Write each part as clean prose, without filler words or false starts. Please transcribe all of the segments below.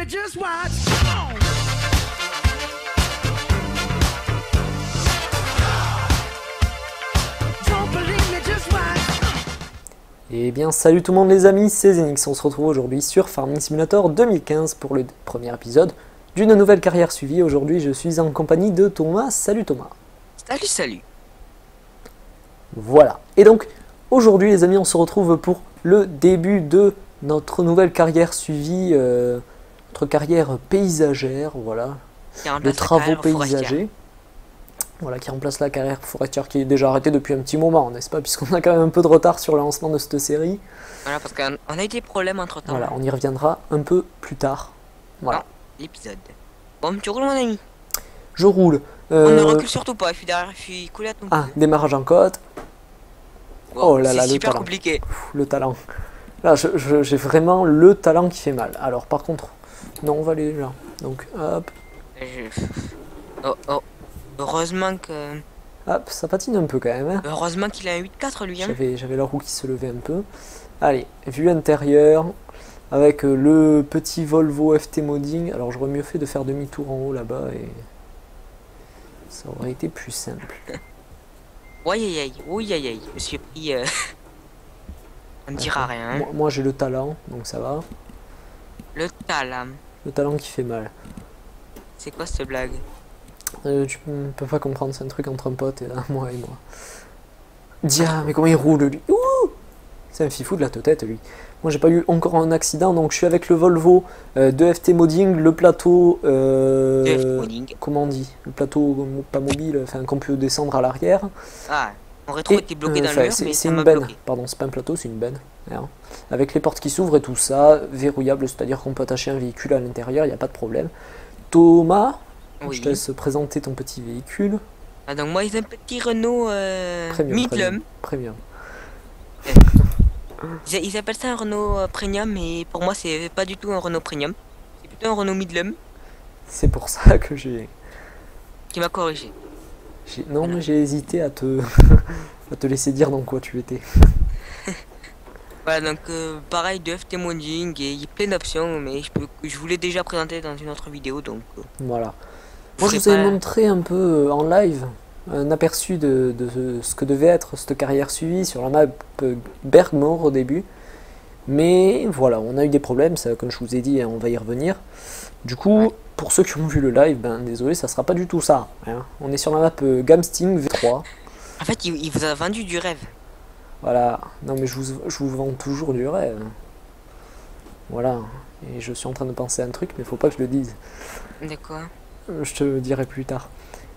just watch. Don't believe me, just watch. Eh bien salut tout le monde les amis, c'est Zenix, on se retrouve aujourd'hui sur Farming Simulator 2015 pour le premier épisode d'une nouvelle carrière suivie. Aujourd'hui je suis en compagnie de Thomas. Salut Thomas. Salut, salut. Voilà, et donc aujourd'hui les amis on se retrouve pour le début de notre nouvelle carrière suivie, notre carrière paysagère, voilà, de travaux paysagers. Voilà, qui remplace la carrière forestière qui est déjà arrêtée depuis un petit moment, n'est-ce pas? Puisqu'on a quand même un peu de retard sur le lancement de cette série. Voilà, parce qu'on a eu des problèmes entre temps. Voilà, on y reviendra un peu plus tard. Voilà. L'épisode. Bon, tu roules, mon ami. Je roule. On ne recule surtout pas, je suis derrière, je suis collé à ton Ah, démarrage en côte. Bon, Oh là là, c'est le super talent. compliqué. Le talent. Là, j'ai vraiment le talent qui fait mal. Alors, par contre, non, on va aller là. Donc, hop, Oh, oh. Heureusement que... hop, ça patine un peu quand même. Hein. Heureusement qu'il a un 8-4 lui, hein. J'avais la roue qui se levait un peu. Allez, vue intérieure. Avec le petit Volvo FT Modding. Alors, j'aurais mieux fait de faire demi-tour en haut là-bas et ça aurait été plus simple. Oui, aïe, aïe, oui, aïe, aïe. Je me suis pris... On ne dira Attends, rien. Moi j'ai le talent, donc ça va. Le talent. Le talent qui fait mal. C'est quoi cette blague? Tu peux pas comprendre, c'est un truc entre un pote et moi et moi. Dia, mais comment il roule lui? Ouh, c'est un fifou de la tête lui. Moi j'ai pas eu encore un accident, donc je suis avec le Volvo de FT Modding, le plateau... comment on dit? Le plateau pas mobile, enfin qu'on peut descendre à l'arrière. Ah, mon rétro était bloqué dans le mur, mais c'est ça une m'a benne, bloqué. pardon, c'est pas un plateau, c'est une benne. Hein. Avec les portes qui s'ouvrent et tout ça, verrouillable, c'est-à-dire qu'on peut attacher un véhicule à l'intérieur, il n'y a pas de problème. Thomas, Oui. je te laisse présenter ton petit véhicule. Ah, donc moi, j'ai un petit Renault Midlum. Premium. Ils appellent ça un Renault Premium, mais pour moi, c'est pas du tout un Renault Premium. C'est plutôt un Renault Midlum C'est pour ça que j'ai... qui m'a corrigé. Non, mais j'ai hésité à te... à te laisser dire dans quoi tu étais. Voilà, donc pareil de FT Modding, et il y a plein d'options, mais je voulais déjà présenter dans une autre vidéo, donc... Voilà. Moi, je vous avais montré un peu en live un aperçu de ce que devait être cette carrière suivie sur la map Bergmore au début. Mais voilà, on a eu des problèmes, ça, comme je vous ai dit, on va y revenir. Du coup, Ouais. pour ceux qui ont vu le live, ben désolé, ça sera pas du tout ça. Hein. On est sur la map Gamsting V3. En fait, il vous a vendu du rêve. Voilà, non mais je vous vends toujours du rêve. Voilà, et je suis en train de penser à un truc, mais faut pas que je le dise. D'accord. Je te le dirai plus tard.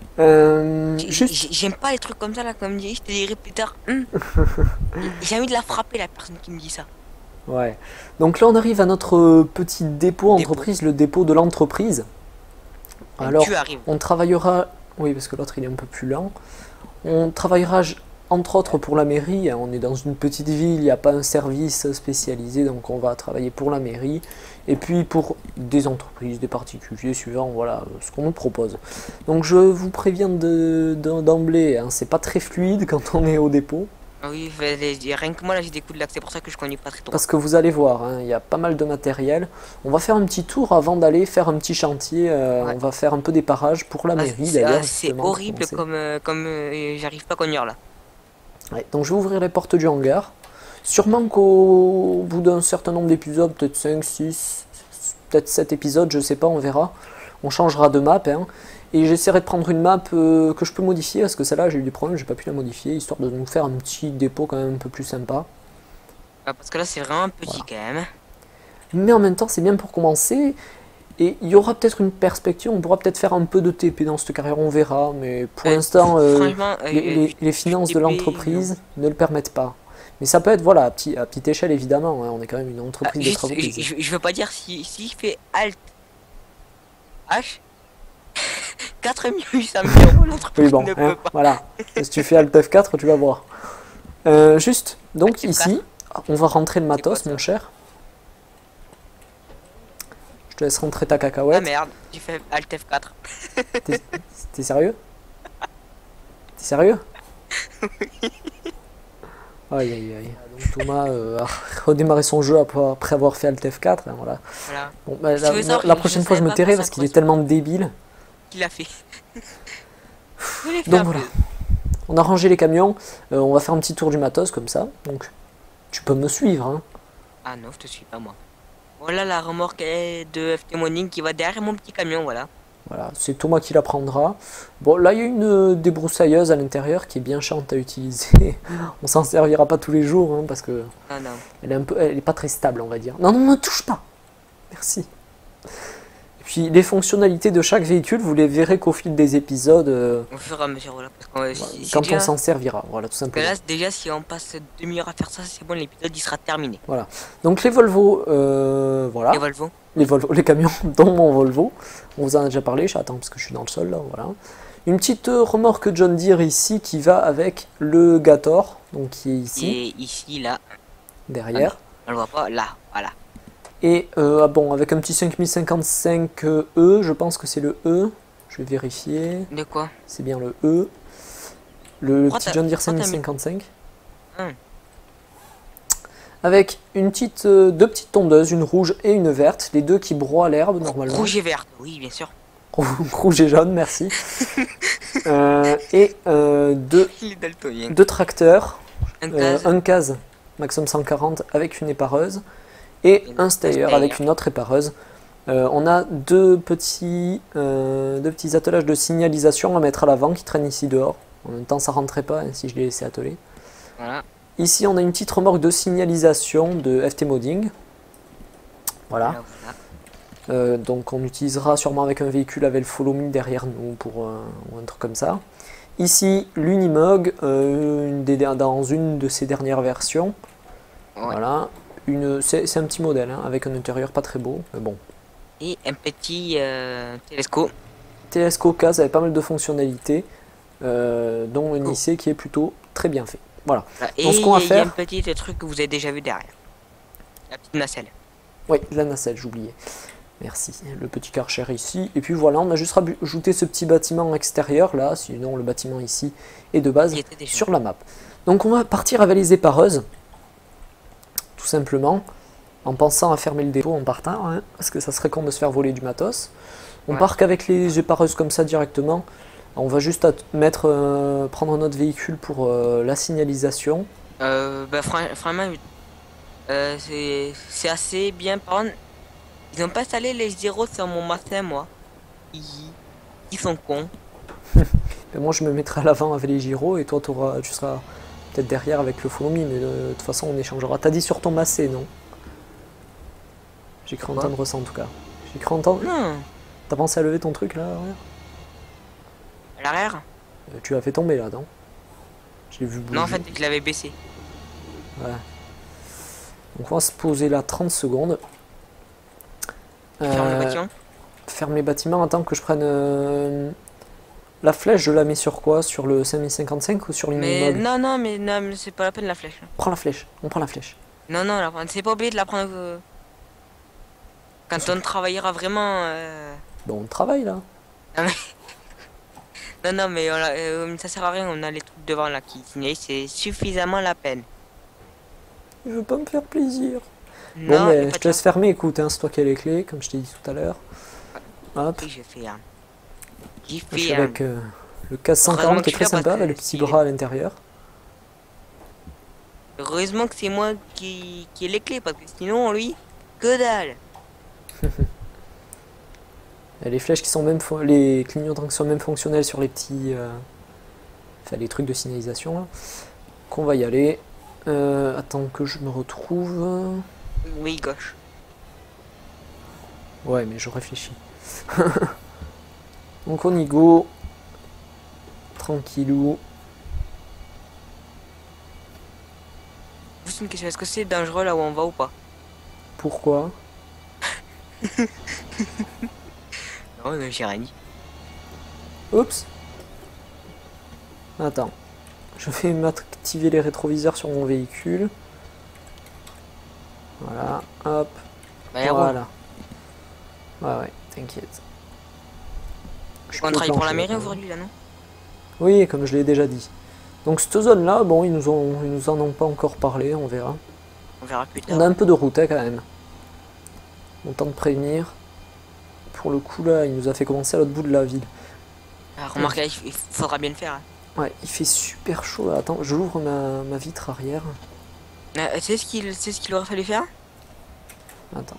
J'aime pas les trucs comme ça, là, comme dit, je te dirai plus tard. J'ai envie de la frapper, la personne qui me dit ça. Ouais. Donc là, on arrive à notre petit dépôt entreprise, le dépôt de l'entreprise. Alors, Tu arrives. on travaillera... Oui, parce que l'autre, il est un peu plus lent. On travaillera, entre autres, pour la mairie. On est dans une petite ville, il n'y a pas un service spécialisé, donc on va travailler pour la mairie. Et puis pour des entreprises, des particuliers, suivant voilà, ce qu'on nous propose. Donc je vous préviens d'emblée, hein, c'est pas très fluide quand on est au dépôt. Oui, rien que moi, là, j'ai des coups de lac, c'est pour ça que je connais pas très droit. Parce que vous allez voir, hein, il y a pas mal de matériel. On va faire un petit tour avant d'aller faire un petit chantier. Ouais. On va faire un peu des parages pour la mairie d'ailleurs. C'est horrible comme j'arrive pas à conduire là. Ouais, donc je vais ouvrir les portes du hangar. Sûrement qu'au bout d'un certain nombre d'épisodes, peut-être 5, 6, peut-être 7 épisodes, je sais pas, on verra. On changera de map. Hein, et j'essaierai de prendre une map que je peux modifier, parce que celle-là j'ai eu des problèmes, j'ai pas pu la modifier, histoire de nous faire un petit dépôt quand même un peu plus sympa. Ah, parce que là, c'est vraiment petit Voilà. quand même. Mais en même temps, c'est bien pour commencer. Et il y aura peut-être une perspective, on pourra peut-être faire un peu de TP dans cette carrière, on verra. Mais pour l'instant, franchement, les finances de TP, l'entreprise ne le permettent pas. Mais ça peut être, voilà, à petite échelle évidemment, hein, on est quand même une entreprise de travaux. je veux pas dire si je fais Alt H 4800 000 €, l'entreprise Oui, bon, ne hein, peut pas. voilà. Si tu fais Alt F4, tu vas voir. Juste, donc Alt F4. ici, on va rentrer le matos, quoi, ça mon cher. Je te laisse rentrer ta Ah cacahuète. merde, tu fais Alt F4. T'es sérieux? T'es sérieux? Aïe aïe aïe. Donc Thomas a redémarré son jeu après avoir fait Alt F4. Hein, voilà. Voilà. Bon, bah, Si tu veux savoir, la je prochaine savais fois je me pas tairai que parce ça qu'il est correspond. tellement débile. Qui l'a fait? Je l'ai fait Donc un voilà. peu. On a rangé les camions. On va faire un petit tour du matos comme ça. Donc tu peux me suivre. Hein. Ah non, je te suis pas moi. Voilà la remorque de FT Morning qui va derrière mon petit camion, voilà. Voilà, c'est Thomas qui la prendra. Bon, là il y a une débroussailleuse à l'intérieur qui est bien chiante à utiliser. On s'en servira pas tous les jours hein, parce que Ah non. elle est pas très stable, on va dire. Non, non, ne touche pas. Merci. Et puis les fonctionnalités de chaque véhicule, vous les verrez qu'au fil des épisodes, Au fur et à mesure, voilà. Parce que si quand déjà, on s'en servira. Voilà, tout que simplement. là, déjà, si on passe demi-heure à faire ça, c'est bon, l'épisode il sera terminé. Voilà. Donc les Volvo, voilà. Et Volvo. Les Volvo, les camions dont mon Volvo. On vous en a déjà parlé, j'attends parce que je suis dans le sol là, voilà. Une petite remorque John Deere ici qui va avec le Gator, donc qui est ici, Et ici, là, derrière. on le voit pas, là, voilà. Et bon, avec un petit 5055 E, je pense que c'est le E. Je vais vérifier, De quoi? c'est bien le E. Le Pourquoi petit t'as- John Deere pourquoi t'as mis- 5055. Hum. Avec une petite, deux petites tondeuses, une rouge et une verte, les deux qui broient l'herbe normalement. Rouge et verte, oui, bien sûr. Rouge et jaune, merci. Et Il est daltonien. deux tracteurs, Un case. un case Maxxum 140 avec une épareuse et un Steyr avec une autre épareuse. On a deux petits attelages de signalisation à mettre à l'avant qui traînent ici dehors. En même temps, ça rentrait pas hein, si je les laissais atteler. Voilà. Ici, on a une petite remorque de signalisation de FT Modding. Voilà. Voilà, voilà. Donc on utilisera sûrement avec un véhicule avec le Follow Me derrière nous pour ou un truc comme ça. Ici l'Unimog dans une de ses dernières versions. Ouais. Voilà. C'est un petit modèle hein, avec un intérieur pas très beau, mais bon. Et un petit télescope. TSCO case avec pas mal de fonctionnalités, dont un IC qui est plutôt très bien fait. Voilà. Voilà. Et Donc, ce qu'on va il y a faire- un petit truc que vous avez déjà vu derrière. La petite nacelle. Oui, la nacelle, j'oubliais. Merci. Le petit Karcher ici. Et puis voilà, on a juste rajouté ce petit bâtiment extérieur là, sinon le bâtiment ici est de base Il était déjà. sur la map. Donc on va partir avec les épareuses, tout simplement, en pensant à fermer le dépôt en partant, hein, parce que ça serait con de se faire voler du matos. On Ouais. part qu'avec les épareuses comme ça directement. On va juste prendre notre véhicule pour la signalisation. Franchement, c'est assez bien. Par contre, ils n'ont pas installé les gyros sur mon matin, moi. Ils sont cons. Et moi je me mettrai à l'avant avec les gyros et toi tu seras peut-être derrière avec le Follow Me, mais de toute façon on échangera. T'as dit sur ton massé, non? J'ai cru Quoi entendre ça en tout cas. J'ai cru entendre. Non, T'as pensé à lever ton truc là arrière à l'arrière. Tu l'as fait tomber là, non? J'ai vu bouger. Non, en fait, je l'avais baissé. Ouais. Donc on va se poser là 30 secondes. Ferme le bâtiment. Ferme les bâtiments. Attends que je prenne la flèche. Je la mets sur quoi? Sur le 5055 ou sur Mais l'Unimog? non, mais c'est pas la peine la flèche. Prends la flèche. On prend la flèche. Non, c'est pas obligé de la prendre. Quand on travaillera vraiment. Bon, on travaille là. Non, mais ça sert à rien, on a les trucs devant là qui signalent, c'est suffisamment la peine. Je veux pas me faire plaisir. Non, Bon, mais y a je pas te laisse fermer, écoute, hein, c'est toi qui as les clés, comme je t'ai dit tout à l'heure. Hop, Oui, je fais un. J'ai je suis fait avec le CAS Heureusement 140 qui est que très je suis là sympa, parce avec le que petit si- bras à l'intérieur. Heureusement que c'est moi qui ai les clés, parce que sinon, lui, que dalle. Et les flèches qui sont même, les clignotants qui sont même fonctionnels sur les petits, enfin les trucs de signalisation là. Qu'on va y aller. Attends que je me retrouve. Oui, gauche. Ouais, mais je réfléchis. Donc on y go. Tranquillou. Juste une question, est-ce que c'est dangereux là où on va ou pas? Pourquoi? Non, j'ai rien dit. Oups. Attends. Je vais m'activer les rétroviseurs sur mon véhicule. Voilà. Hop. Bah, y a Voilà. Ouais, t'inquiète. Je on peux travaille pour la plancher, mairie hein. aujourd'hui là, non? Oui, comme je l'ai déjà dit. Donc cette zone-là, bon, ils nous en ont pas encore parlé, on verra. On verra plus tard. On a un peu de route hein, quand même. On tente de prévenir. Pour le coup là, il nous a fait commencer à l'autre bout de la ville. Ah, remarque, là, il faudra bien le faire. Hein. Ouais, il fait super chaud là. Attends, je l'ouvre ma vitre arrière. C'est ce qu'il aurait fallu faire. Attends.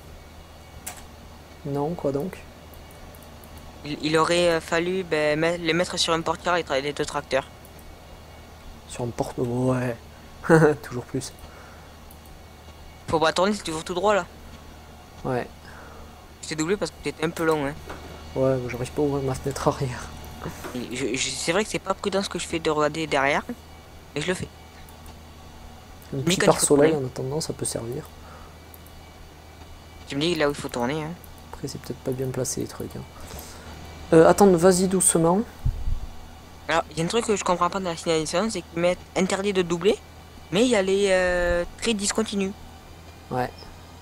Non, quoi donc? Il aurait fallu les mettre sur un portière et les deux tracteurs. Sur un porte... Ouais. Toujours plus. Faut pas tourner, c'est toujours tout droit là. Ouais. Je t'ai doublé parce que t'étais un peu long. Hein. Ouais, j'arrive pas à ouvrir ma fenêtre arrière. C'est vrai que c'est pas prudent ce que je fais de regarder derrière, mais je le fais. Un Mais petit quand il faut pare-soleil tourner. en attendant, ça peut servir. Tu me dis là où il faut tourner. Hein. Après, c'est peut-être pas bien placé les trucs. Hein. Attends, vas-y doucement. Alors, il y a un truc que je comprends pas dans la signalisation, c'est qu'ils mettent interdit de doubler, mais il y a les traits discontinus. Ouais.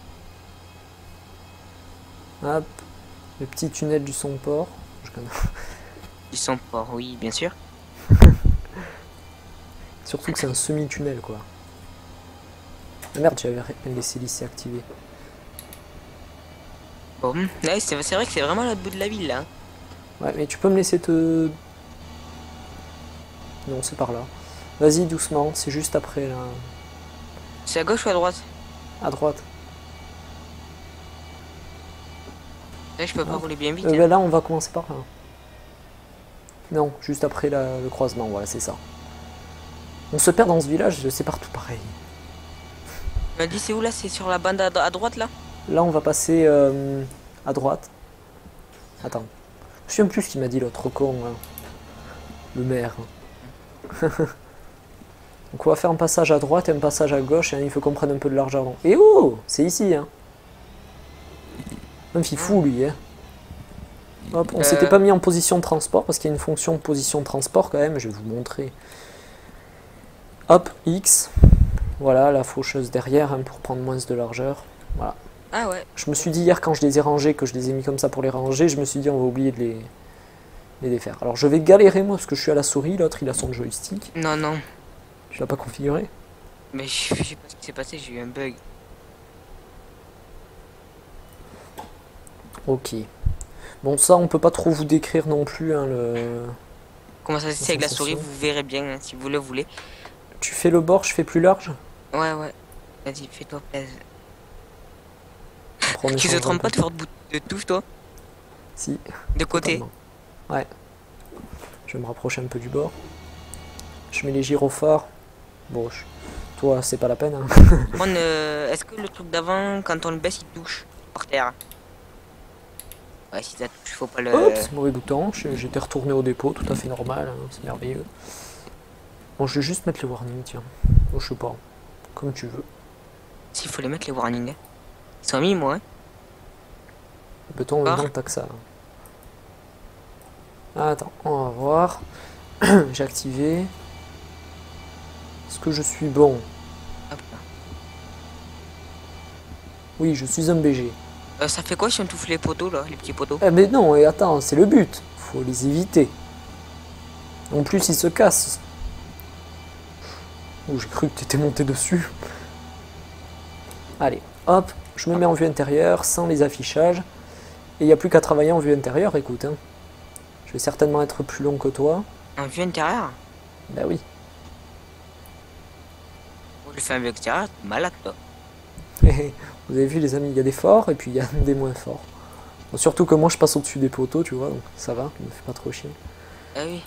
Hop. Le petit tunnel du son port. Je connais. Ils sont pas, oui, bien sûr. Surtout que c'est un semi-tunnel quoi. Ah merde, j'avais laissé lycée activé. Bon, ouais, c'est vrai que c'est vraiment à l'autre bout de la ville là. Hein. Ouais, mais tu peux me laisser te... Non, c'est par là. Vas-y doucement, c'est juste après là. C'est à gauche ou à droite? À droite. Là, je peux pas Ah. rouler bien vite. Ben là, on va commencer par là. Non, juste après le croisement, voilà, c'est ça. On se perd dans ce village, c'est partout pareil. Tu m'as dit c'est où là? C'est sur la bande à droite là? Là, on va passer à droite. Attends. Je me souviens plus ce qu'il m'a dit l'autre con, là. Le maire. Donc on va faire un passage à droite et un passage à gauche, et il faut qu'on prenne un peu de l'argent. Et oh, c'est ici, hein. Un fifou, lui, hein. Hop, on s'était pas mis en position de transport, parce qu'il y a une fonction position de transport quand même, je vais vous montrer. Hop, X. Voilà, la faucheuse derrière, hein, pour prendre moins de largeur. Voilà. Ah ouais. Je me suis dit hier quand je les ai rangés, que je les ai mis comme ça pour les ranger, je me suis dit on va oublier de les défaire. Alors je vais galérer moi, parce que je suis à la souris, l'autre il a son joystick. Non, non. Tu l'as pas configuré? Mais je sais pas ce qui s'est passé, j'ai eu un bug. Ok. Bon ça on peut pas trop vous décrire non plus, hein, le... Comment ça se fait avec la souris, sensation. vous verrez bien hein, si vous le voulez. Tu fais le bord, je fais plus large? Ouais, ouais. Vas-y, fais-toi plaisir. Après, on Tu te échangera un trompes peu. pas de faire de touche toi? Si. De côté. Totalement. Ouais. Je vais me rapprocher un peu du bord. Je mets les gyrophares. Bon, toi, c'est pas la peine. Hein. Est-ce que le truc d'avant, quand on le baisse, il touche par terre? Ouais, si ça touche, faut pas le... Oups, mauvais bouton. J'étais retourné au dépôt, tout à fait normal. Hein, c'est merveilleux. Bon, je vais juste mettre les warnings, tiens. Bon, je sais pas. Comme tu veux. S'il faut les mettre, les warnings. Hein. Ils sont mis, moi. Hein. Le bouton, Ah. non, t'as que ça. Attends, on va voir. J'ai activé. Est-ce que je suis bon? Hop là. Oui, je suis un BG. Ça fait quoi si on touche les poteaux, là, les petits poteaux? Eh mais non, et attends, c'est le but. Faut les éviter. En plus, ils se cassent. Oh, j'ai cru que t'étais monté dessus. Allez, hop, je me mets en vue intérieure, sans les affichages. Et il n'y a plus qu'à travailler en vue intérieure, écoute. Hein. Je vais certainement être plus long que toi. En vue intérieure? Bah oui. Oh, je fais un vue extérieure, t'es malade, toi. Vous avez vu les amis, il y a des forts et puis il y a des moins forts. Bon, surtout que moi je passe au-dessus des poteaux, tu vois, donc ça va, je me fais pas trop chier. Ah oui.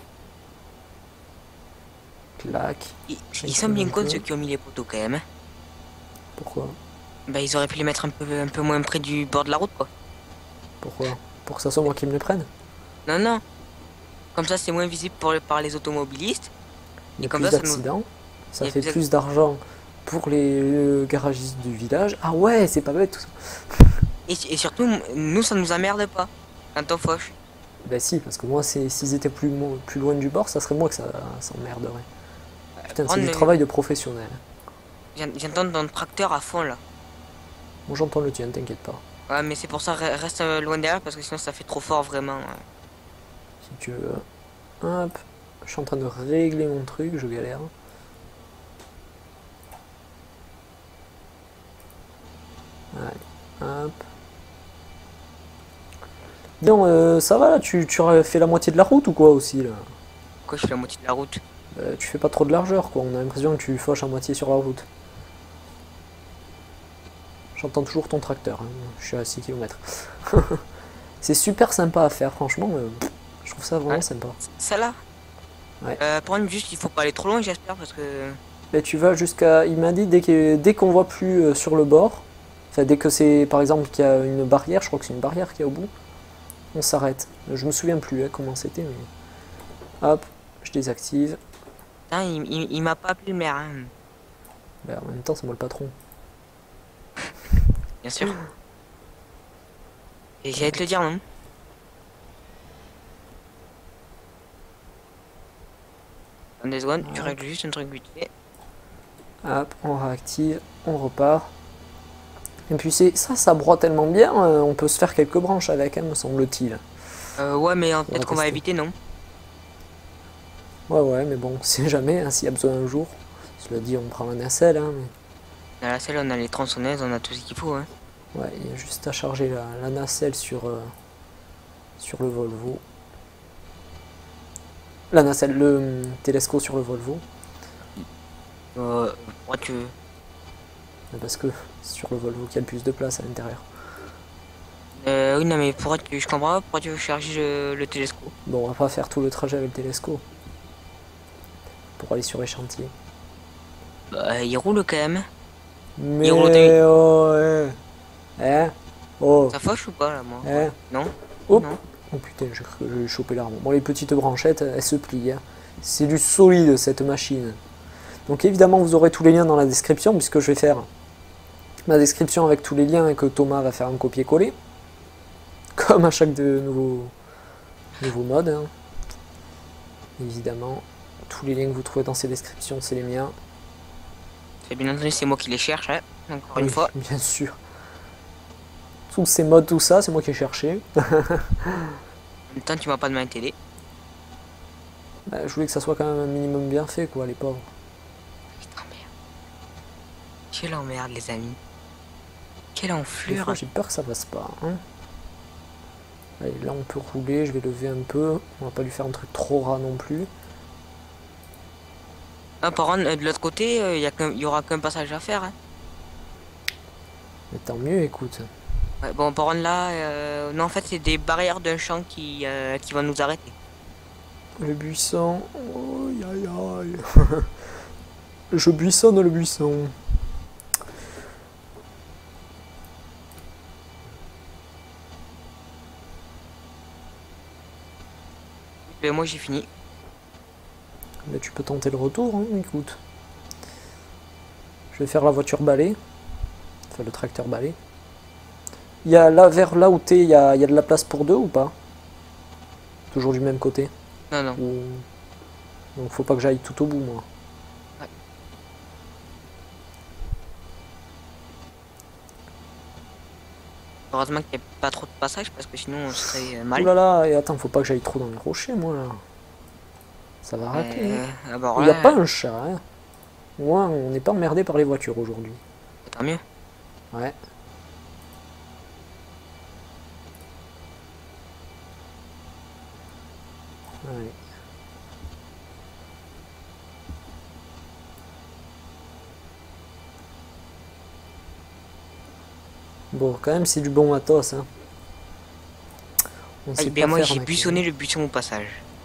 Clac. Ils sont bien cons, ceux qui ont mis les poteaux, quand même. Hein. Pourquoi? Bah, ils auraient pu les mettre un peu moins près du bord de la route, quoi. Pourquoi? Pour que ça soit moi qui me les prenne? Non, non. Comme ça, c'est moins visible par les automobilistes. Il y a comme plus ça, ça nous- d'accidents, ça il y a fait plus plus d'argent pour les garagistes du village. Ah ouais, c'est pas bête tout ça. Et surtout, nous, ça nous emmerde pas. Quand on fauche. Bah si, parce que moi, s'ils étaient plus loin du bord, ça serait moi que ça s'emmerderait. Putain, c'est du travail de professionnel. J'entends ton tracteur à fond, là. Moi j'entends le tien, t'inquiète pas. Ouais, mais c'est pour ça, reste loin derrière, parce que sinon, ça fait trop fort, vraiment. Ouais. Si tu veux. Hop, Je suis en train de régler mon truc, je galère. Allez, hop. Dis ça va là, tu aurais fait la moitié de la route ou quoi aussi là? Pourquoi je fais la moitié de la route? Tu fais pas trop de largeur quoi, on a l'impression que tu fauches à moitié sur la route. J'entends toujours ton tracteur, hein. Je suis à 6 km. C'est super sympa à faire, franchement. Je trouve ça vraiment Ouais. sympa. Ça là? Ouais. Par contre, juste, il faut pas aller trop loin, j'espère, parce que... Là, tu vas jusqu'à. Il m'a dit dès qu'on voit plus sur le bord, enfin dès que c'est par exemple qu'il y a une barrière, je crois que c'est une barrière qui est au bout, on s'arrête. Je me souviens plus comment c'était, mais. Hop, je désactive. Putain, il m'a pas appelé le maire, hein. Ben, en même temps, c'est moi le patron. Bien sûr. Et j'allais te le dire, non? Dans des secondes, tu règles juste un truc vite fait. Hop, on réactive, on repart. Et puis ça broie tellement bien, on peut se faire quelques branches avec, hein, me semble-t-il. Ouais, mais va peut-être qu'on va tester. éviter, non? Ouais, mais bon, on sait jamais, hein, s'il y a besoin un jour. Cela dit, on prend la nacelle, hein, mais... Dans la salle, on a les tronçonneuses, on a tout ce qu'il faut, hein. Ouais, il y a juste à charger la nacelle sur le Volvo. La nacelle, le Telesco sur le Volvo. Pourquoi tu veux? Parce que c'est sur le Volvo qu'il y a le plus de place à l'intérieur. Oui, non, mais pourquoi tu... Je comprends pas pourquoi tu veux charger le télescope. Bon, on va pas faire tout le trajet avec le Telesco. Pour aller sur les chantiers. Bah, il roule quand même. Mais roule des- oh, hein oh, Ça fauche ou pas, là, moi? hein Non? Hop. Non. Oh putain, j'ai chopé l'arme. Bon, les petites branchettes, elles se plient. Hein. C'est du solide, cette machine. Donc évidemment, vous aurez tous les liens dans la description, puisque je vais faire ma description avec tous les liens et que Thomas va faire un copier-coller. Comme à chaque nouveau mode. Hein. Évidemment, tous les liens que vous trouvez dans ces descriptions, c'est les miens. Et bien entendu, c'est moi qui les cherche, hein. Encore une Oui, fois. bien sûr. Tous ces modes, tout ça, c'est moi qui ai cherché. En même temps, tu m'as pas demandé de t'aider. Bah, je voulais que ça soit quand même un minimum bien fait, quoi, les pauvres. Putain, merde. Quelle emmerde, les amis. Quelle Des enflure. fois, j'ai peur que ça passe pas. Hein. Allez, là, on peut rouler. Je vais lever un peu. On va pas lui faire un truc trop ras non plus. Ah, par contre, de l'autre côté, il y aura qu'un passage à faire, hein. Mais tant mieux, écoute. Ouais, bon, par contre, là, non, en fait, c'est des barrières d'un champ qui vont nous arrêter. Le buisson. Aïe, aïe, aïe. Je buissonne le buisson. Ben, moi, j'ai fini. Mais tu peux tenter le retour, hein, écoute. Je vais faire la voiture balai. Enfin, le tracteur balai. Il y a là, vers là où t'es, il y a de la place pour deux ou pas? Toujours du même côté? Non, non. Ou... Donc faut pas que j'aille tout au bout, moi. Ouais. Heureusement qu'il n'y a pas trop de passages parce que sinon on serait mal. Oh là là, et attends, faut pas que j'aille trop dans les rochers, moi, là. Ça va rater. Hein. Alors Il n'y a là, pas un chat, hein. Moi, on n'est pas emmerdé par les voitures aujourd'hui. tant mieux. Ouais. Allez. Bon, quand même, c'est du bon matos, hein. On Ah, sait ben pas moi faire j'ai un buissonné le buisson au passage.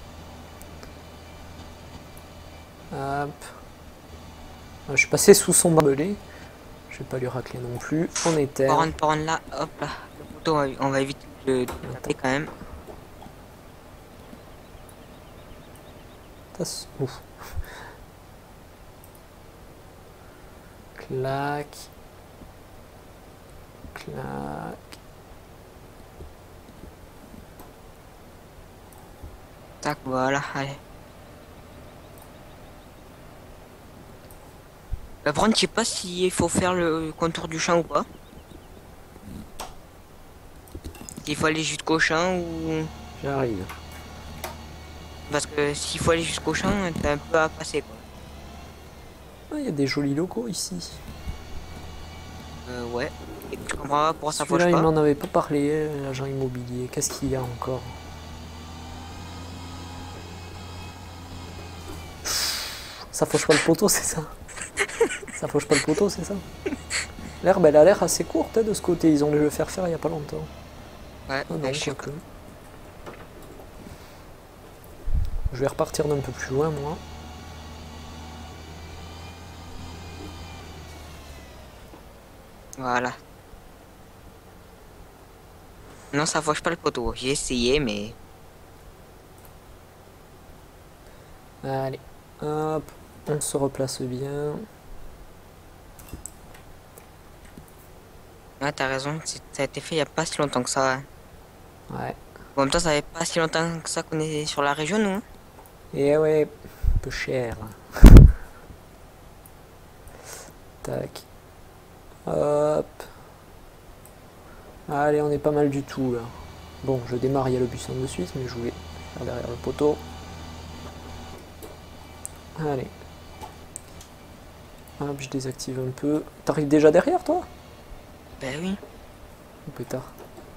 Hop. Ah, je suis passé sous son barbelé. Je vais pas lui racler non plus. On est terre. Par contre là, hop là. Le couteau, on va éviter de le taper quand même. Ouf. Clac. Clac. Tac, voilà, allez. Par contre, je sais pas s'il faut faire le contour du champ ou pas. Il faut aller jusqu'au champ ou... J'arrive. Parce que s'il faut aller jusqu'au champ, t'as un peu à passer quoi. Ah, il y a des jolis locaux ici. Ouais. Et tu comprends pas pourquoi ça fauche Celui-là, il pas. m'en avait pas parlé, l'agent immobilier. Qu'est-ce qu'il y a encore? Ça fauche pas le poteau, c'est ça? Ça fauche pas le poteau, c'est ça? L'herbe, elle a l'air assez courte hein, de ce côté. Ils ont dû le faire il y a pas longtemps. Ouais, Ah non, je sais quoique. Je vais repartir d'un peu plus loin, moi. Voilà. Non, ça fauche pas le poteau. J'ai essayé, mais. Allez, hop, on se replace bien. Ouais, t'as raison. Ça a été fait il y a pas si longtemps que ça. Ouais. Bon, en même temps, ça fait pas si longtemps que ça qu'on est sur la région, nous. Et ouais, un peu cher. Tac. Hop. Allez, on est pas mal du tout là. Bon, je démarre, il y a le buisson de suite, mais je voulais faire derrière le poteau. Allez. Hop, je désactive un peu. T'arrives déjà derrière, toi? Ben oui. Ou pétard.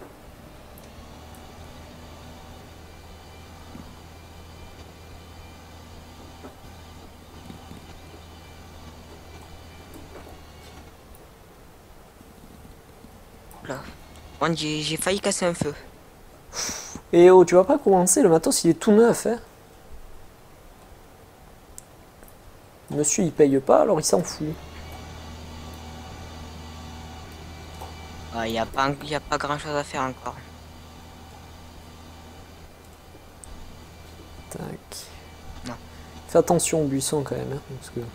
Là. Bon, j'ai failli casser un feu. Et oh, tu vas pas commencer, le matos il est tout neuf, hein. Monsieur il paye pas, alors il s'en fout. Il y a pas grand chose à faire encore. Tac. Non. Fais attention au buisson quand même, hein, parce que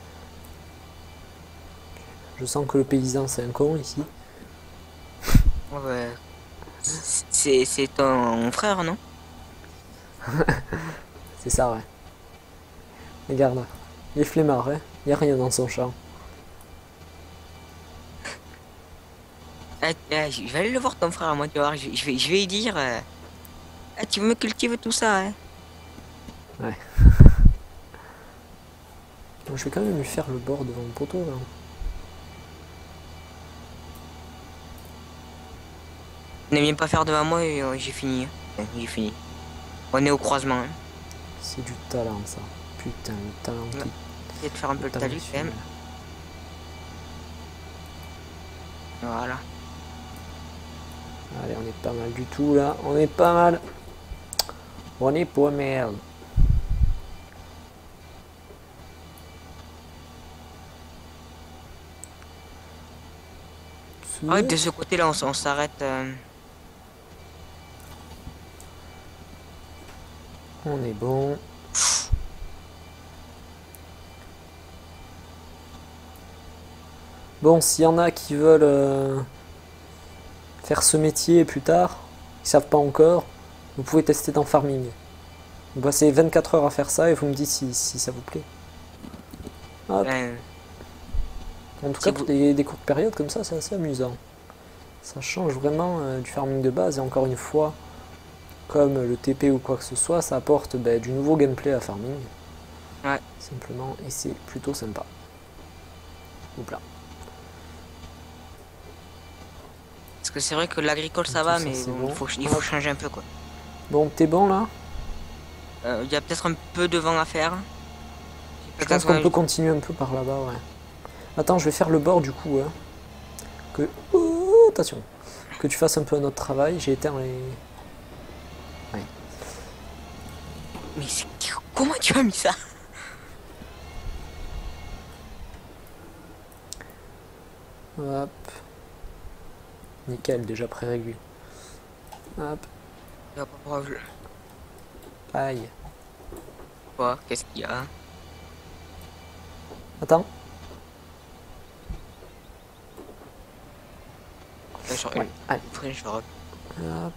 je sens que le paysan c'est un con ici. Ouais. C'est ton frère, non? C'est ça, ouais. Regarde, il est flemmard, hein. Il y a rien dans son champ. Je vais aller le voir, ton frère, moi, tu vas voir. Je vais lui dire. Tu me cultives tout ça, hein. Bon, je vais quand même lui faire le bord devant le poteau là. Ne viens pas faire devant moi et j'ai fini. J'ai fini. On est au croisement. Hein. C'est du talent ça. Putain, le talent qui. Essaye de faire un peu le talus quand même. Voilà. Allez, on est pas mal du tout là. On est pas mal. On est pas mal. Ah ouais, de ce côté-là, on s'arrête. On est bon. Bon, s'il y en a qui veulent faire ce métier plus tard, ils savent pas encore, vous pouvez tester dans Farming. Vous passez 24 heures à faire ça et vous me dites si ça vous plaît. Hop. En tout cas, pour des courtes périodes comme ça, c'est assez amusant. Ça change vraiment du farming de base et encore une fois, comme le TP ou quoi que ce soit, ça apporte du nouveau gameplay à farming. Ouais. Simplement, et c'est plutôt sympa. Oups là. Parce que c'est vrai que l'agricole ça va, mais bon, bon. il faut changer un peu quoi. Bon, t'es bon là? Il y a peut-être un peu de vent à faire. Je pense qu'on peut continuer un peu par là-bas, ouais. Attends, je vais faire le bord du coup. Hein. Que... Oh, attention. Que tu fasses un peu un autre travail. J'ai éteint les... Ouais. Mais comment tu as mis ça? Hop. Nickel, déjà pré-réglé. Hop. Aïe. Quoi? Qu'est-ce qu'il y a? Attends. Ouais, allez. Hop.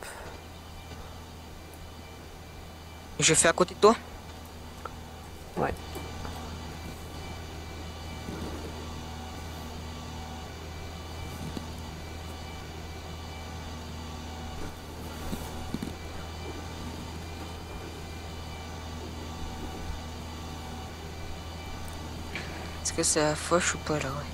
Je fais à côté de toi? Ouais. Est-ce que ça fauche ou pas là, ouais.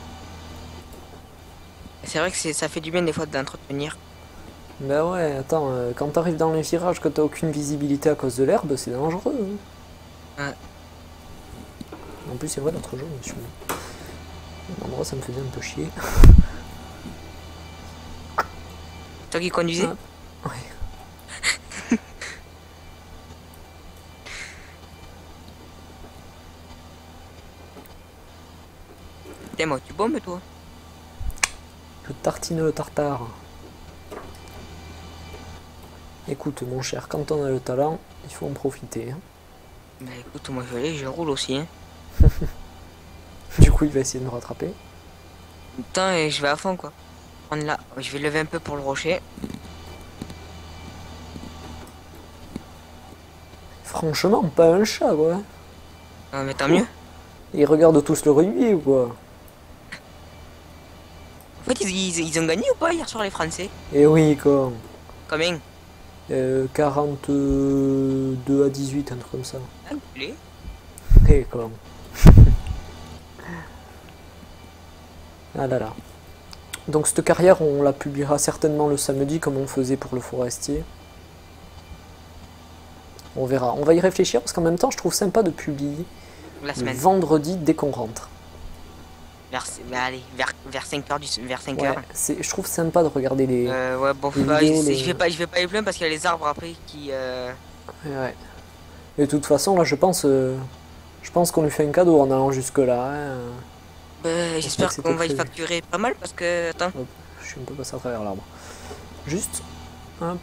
C'est vrai que ça fait du bien des fois d'entretenir. Bah ouais, attends, quand t'arrives dans les virages, que t'as aucune visibilité à cause de l'herbe, c'est dangereux. Hein. Ouais. En plus, c'est vrai, l'autre jour, je me suis mis. L'endroit, ça me faisait un peu chier. Toi qui conduisais? Ah, ouais. T'es moi, tu bombes toi? Je tartine le tartare. Écoute, mon cher, quand on a le talent, il faut en profiter. Hein. Bah écoute, moi je roule aussi. Hein. Du coup, il va essayer de me rattraper. Putain, et je vais à fond quoi. Prendre là, je vais lever un peu pour le rocher. Franchement, pas un chat, quoi. Ah, mais tant mieux. Ils regardent tous le rugby ou quoi? En fait, ils ont gagné ou pas hier soir les Français? Eh oui, quoi. Combien? 42 à 18, un truc comme ça. Enculé. Eh, quoi. Ah là là. Donc cette carrière, on la publiera certainement le samedi comme on faisait pour le forestier. On verra. On va y réfléchir parce qu'en même temps, je trouve sympa de publier La le semaine. vendredi dès qu'on rentre. Bah, allez, vers 5h vers 5h. Ouais, je trouve sympa de regarder les... Ouais, bon, les bah, vidéos, je vais pas aller plus loin parce qu'il y a les arbres après qui. Ouais. Et de toute façon, là, je pense qu'on lui fait un cadeau en allant jusque-là. Hein. Bah, j'espère que c'était qu'on va y prévu. facturer pas mal parce que. Attends. Hop, je suis un peu passé à travers l'arbre. Juste, hop,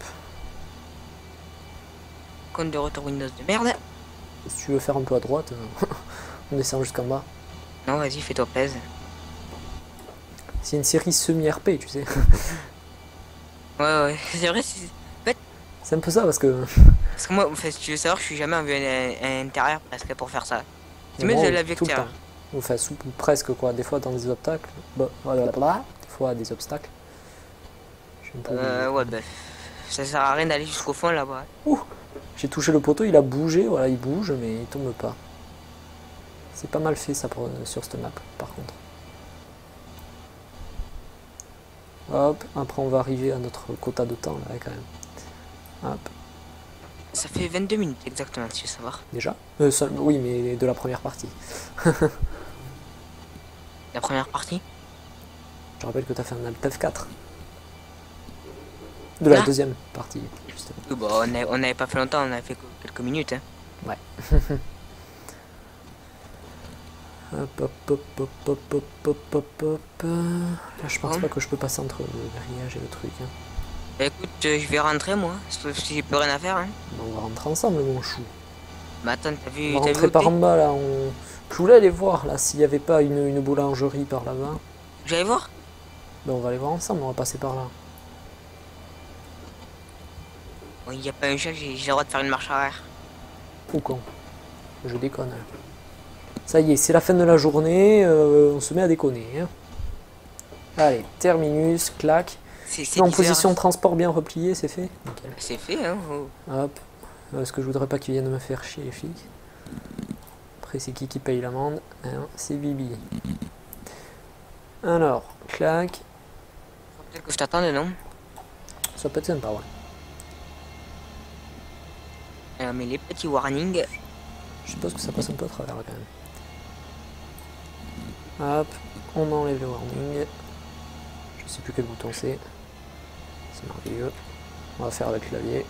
Compte de retour Windows de merde. si tu veux faire un peu à droite, on descend jusqu'en bas. Non, vas-y, fais-toi plaisir. C'est une série semi-RP, tu sais. Ouais, c'est vrai. C'est un peu ça parce que... Parce que moi, en fait, si tu veux savoir, je suis jamais en vue intérieure presque pour faire ça. C'est mieux Moi, de la vue tout le extérieure. temps. Enfin, presque quoi. Des fois dans des obstacles. Blablabla. Des fois des obstacles. Je suis un peu obligé. Ouais, bah. Ça sert à rien d'aller jusqu'au fond là-bas. Ouh, j'ai touché le poteau, il a bougé. Voilà, il bouge, mais il tombe pas. C'est pas mal fait ça sur cette map, par contre. Hop, après on va arriver à notre quota de temps là quand même. Hop, Ça fait 22 minutes exactement, si tu veux savoir. déjà oui, mais de la première partie. La première partie. Je rappelle que t'as fait un Alt F4. De la Ah. deuxième partie, justement. Bah, on n'avait pas fait longtemps, on avait fait que quelques minutes. Hein. Ouais. Hop, hop, hop, hop, hop, hop, hop, hop, hop. Là, je pense Bon. pas que je peux passer entre le grillage et le truc. Hein. Bah, écoute, je vais rentrer moi, sauf si j'ai plus rien à faire. Hein. Bon, on va rentrer ensemble, mon chou. Bah, attends, t'as vu, On va t'as vu rentrer où par t'es? en bas, là. Je voulais aller voir, là, s'il y avait pas une boulangerie par là-bas. J'allais voir? Ben, on va aller voir ensemble, on va passer par là. Bon, il n'y a pas un chat, j'ai le droit de faire une marche arrière. Ou con. Je déconne. Ça y est, c'est la fin de la journée, on se met à déconner. Hein. Allez, terminus, clac. C'est En 10 position heures. de transport bien repliée, c'est fait. Nickel. C'est fait, hein. Oh. Hop. Parce que je voudrais pas qu'ils viennent me faire chier, les flics. Après, c'est qui paye l'amende? Hein, c'est Bibi. Alors, clac. Peut-être que je t'attendais, non? Ça peut être sympa, ouais. Mais les petits warnings. Je suppose que ça passe un peu à travers là quand même. Hop, on enlève le warning. Je sais plus quel bouton c'est. C'est merveilleux. On va faire avec le clavier.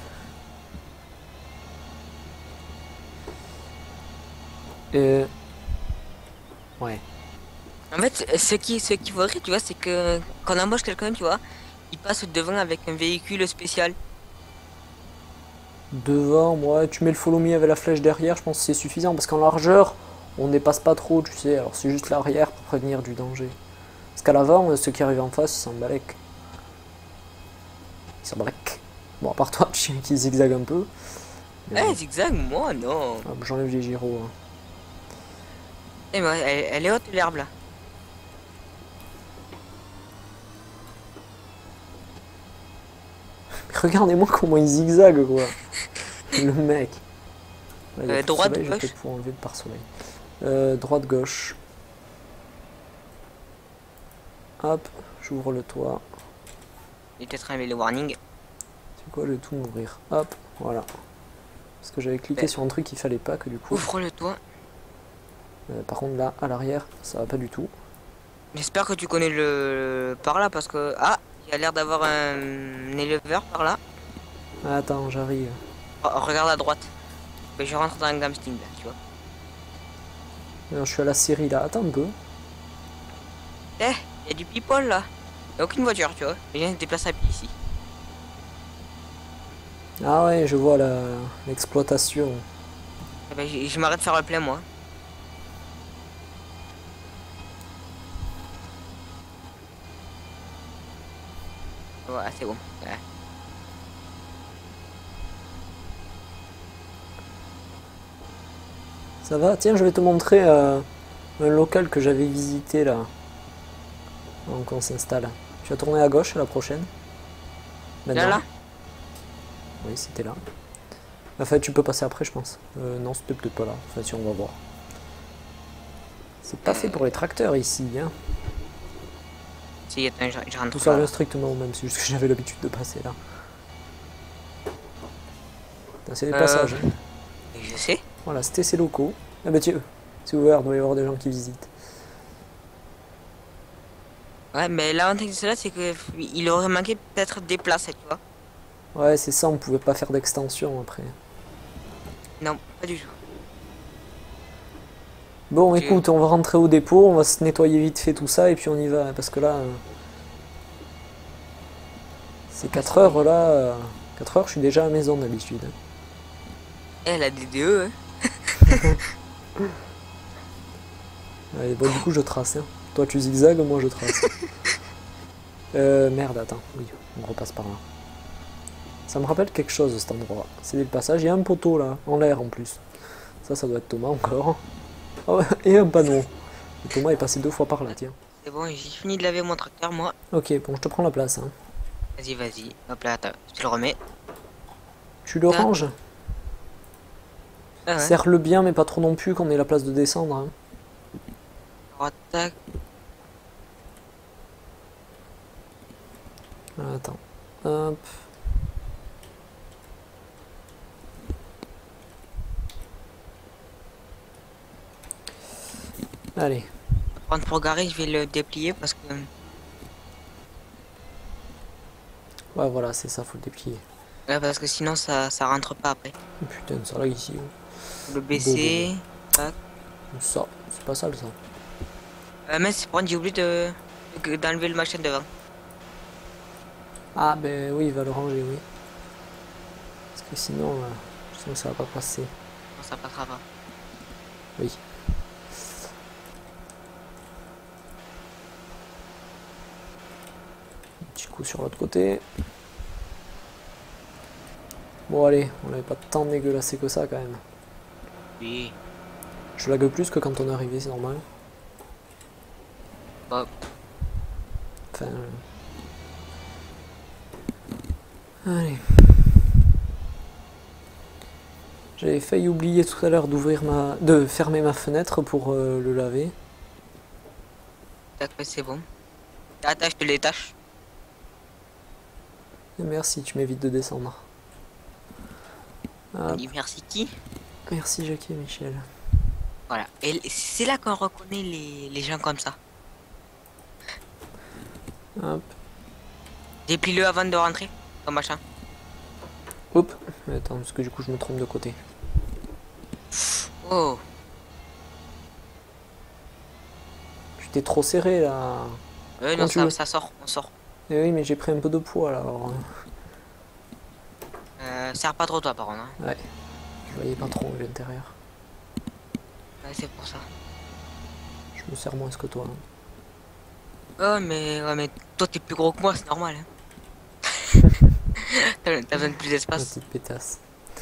Ouais. En fait, ce qui faudrait, tu vois, c'est que quand on embauche quelqu'un, tu vois, il passe devant avec un véhicule spécial. Devant, moi, tu mets le follow me avec la flèche derrière, je pense que c'est suffisant parce qu'en largeur, on dépasse pas trop, tu sais. Alors c'est juste l'arrière pour prévenir du danger. Parce qu'à l'avant, ceux qui arrivent en face, ils s'en balèquent. Ils s'en balèquent. Bon, à part toi, le chien qui zigzague un peu. Mais Eh, bon. zigzag, moi, non. Hop, j'enlève les gyros. Hein. Eh, mais elle est haute, l'herbe, là. Regardez-moi comment il zigzague, quoi. Le mec. Là, il y a plus de Droite, soleil, je vais gauche. peut-être pouvoir enlever le pare-soleil. Droite, gauche. Hop, j'ouvre le toit. Et peut-être enlever le warning. C'est quoi, je vais tout m'ouvrir. Hop, voilà. Parce que j'avais cliqué sur un truc qu'il fallait pas, que du coup... Ouvre le toit. par contre là, à l'arrière, ça va pas du tout. J'espère que tu connais le par là parce que ah, il y a l'air d'avoir un éleveur par là. Attends, j'arrive. Oh, regarde à droite. Mais je rentre dans un Gamsting là, tu vois. Je suis à la série là, attends un peu. Eh, il y a du people là. Il y a aucune voiture, tu vois. Les gens se déplacent à pied ici. Ah ouais, je vois l'exploitation. Eh ben, je m'arrête de faire le plein moi. Voilà, c'est bon. Ouais. Ça va? Tiens, je vais te montrer un local que j'avais visité là. Donc on s'installe. Tu vas tourner à gauche la prochaine. Maintenant. Là. Oui, c'était là. Enfin, tu peux passer après, je pense. Non, c'était peut-être pas là. Enfin, si, on va voir. C'est pas fait pour les tracteurs ici, hein. Si, attends, je rentre Tout ça pas. revient strictement au même, c'est juste que j'avais l'habitude de passer là. C'est des passages. Hein. Je sais. Voilà, c'était ces locaux. Ah bah tiens, c'est ouvert, il doit y avoir des gens qui visitent. Ouais, mais l'avantage de cela, c'est que il aurait manqué peut-être des places, tu vois. Ouais, c'est ça, on pouvait pas faire d'extension après. Non, pas du tout. Bon, Ok. écoute, on va rentrer au dépôt, on va se nettoyer vite fait tout ça et puis on y va. Hein, parce que là, c'est 4 heures là. 4 heures, je suis déjà à la maison d'habitude. Hein. Elle a des DE, hein. Allez, bon, du coup, je trace. Hein. Toi, tu zigzags, moi, je trace. Merde, attends. Oui, on repasse par là. Ça me rappelle quelque chose, cet endroit. C'est le passage. Il y a un poteau, là, en l'air, en plus. Ça doit être Thomas, encore. Oh, et un panneau. Et Thomas est passé 2 fois par là, tiens. C'est bon, j'ai fini de laver mon tracteur, moi. Ok, bon, je te prends la place. Hein. Vas-y, vas-y. Hop là, attends, je te le remets. Tu le ranges. Ah ouais. Serre-le bien, mais pas trop non plus, qu'on ait la place de descendre. Hein. Droite, tac. Attends. Hop. Allez. Pour garer, je vais le déplier parce que Ouais, voilà, c'est ça, faut le déplier. ouais, parce que sinon ça rentre pas après. Oh, putain, ça là ici. Faut le baisser. Tac. Ça, c'est pas sale ça. Mais c'est pour j'ai oublié d'enlever le machin devant. Ah, ben oui, il va le ranger, oui. Parce que sinon ça va pas passer. Non, ça passera pas. Oui. Un petit coup sur l'autre côté. Bon, allez, on n'avait pas tant dégueulassé que ça quand même. Oui. Je lague plus que quand on est arrivé, c'est normal. Bon. Enfin. Allez. J'avais failli oublier tout à l'heure de fermer ma fenêtre pour le laver. Tac, ouais, c'est bon. Attends, je te les tâches. Et merci, tu m'évites de descendre. On Hop. dit merci qui? Merci Jackie et Michel. Voilà. Et c'est là qu'on reconnaît les gens comme ça. Hop. Déplie-le avant de rentrer, ton machin. Hop. Attends, parce que du coup je me trompe de côté. Oh. Tu t'es trop serré là. Non, Quand tu veux. ça sort, on sort. Eh oui, mais j'ai pris un peu de poids là. Alors. Serre pas trop toi par contre. Hein. Ouais. Je voyais pas trop à l'intérieur. Ouais, c'est pour ça. Je me sers moins que toi. Hein. Oh ouais, mais toi t'es plus gros que moi, c'est normal. Hein. T'as besoin de plus La d'espace. petite pétasse.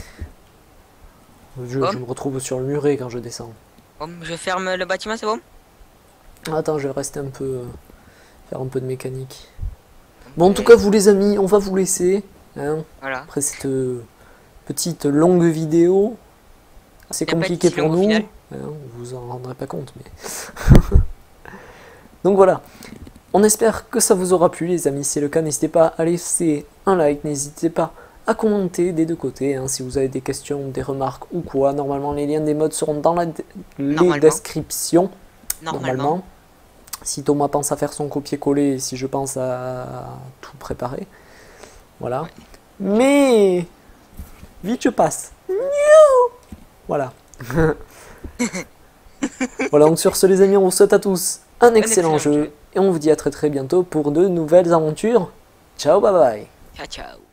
Je me retrouve sur le muret quand je descends. Bon, je ferme le bâtiment, c'est bon? Attends, je vais rester un peu. Faire un peu de mécanique. Bon, en tout cas, vous les amis, on va vous laisser. Hein, Voilà. après cette petite longue vidéo. C'est Y a pas de compliqué si pour longue au nous. final. Hein, vous en rendrez pas compte, mais... Donc voilà. On espère que ça vous aura plu, les amis. Si c'est le cas, n'hésitez pas à laisser un like. N'hésitez pas à commenter des deux côtés. Hein, si vous avez des questions, des remarques ou quoi. Normalement, les liens des mods seront dans les descriptions. Normalement. Si Thomas pense à faire son copier-coller, si je pense à tout préparer. Voilà. Ouais. Mais... Vite, je passe. Voilà. Voilà, donc sur ce, les amis, on vous souhaite à tous un excellent jeu. Et on vous dit à très très bientôt pour de nouvelles aventures. Ciao, bye bye. Ciao, ciao.